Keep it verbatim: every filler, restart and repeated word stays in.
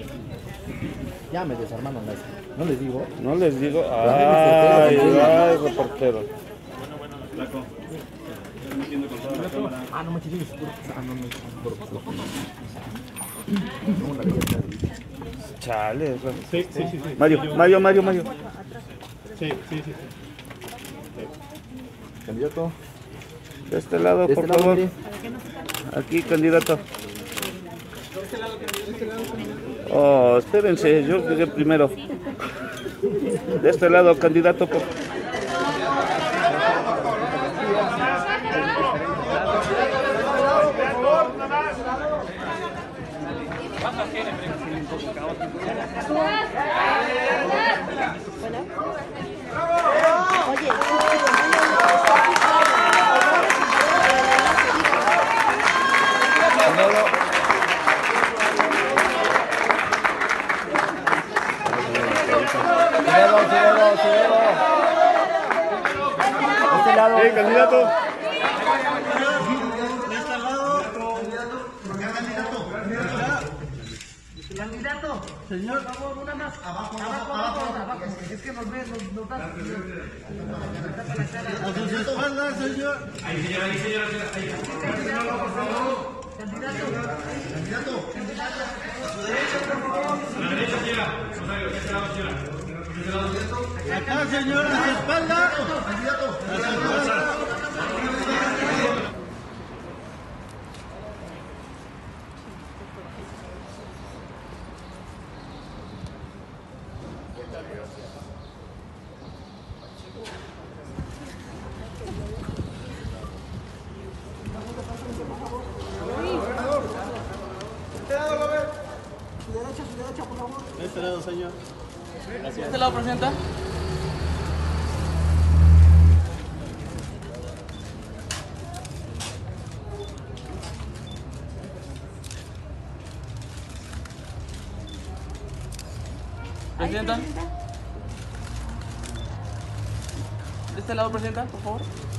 Ya me desarmaron las... ¿No les digo? No les digo. Ay, ay, reportero. Ah, no me chilles. Ah, no, no. Chale. Sí, sí, sí, sí. Mario, Mario, Mario, Mario. Sí, sí, sí. sí. Candidato. De este lado, De por este lado, favor. mire. Aquí, candidato. Oh, espérense, yo llegué primero. De este lado, candidato, por Este lado. Sí, candidato. Candidato, señor, por favor, una más. Abajo, abajo, abajo, abajo. Es que nos ve, nos, nos da. A sus espaldas, señor. Ahí, señor, ahí, señor. Candidato, por favor. Candidato. Candidato. Candidato. A su derecha, por favor. A la derecha, señora. Rosario, de este lado, señora. De este lado, ¿cierto? Acá, señor, a su espalda. Candidato. A su espalda. De este lado, señor. Gracias. ¿De este lado, presidenta? Presidenta. ¿De este lado, presidenta, por favor?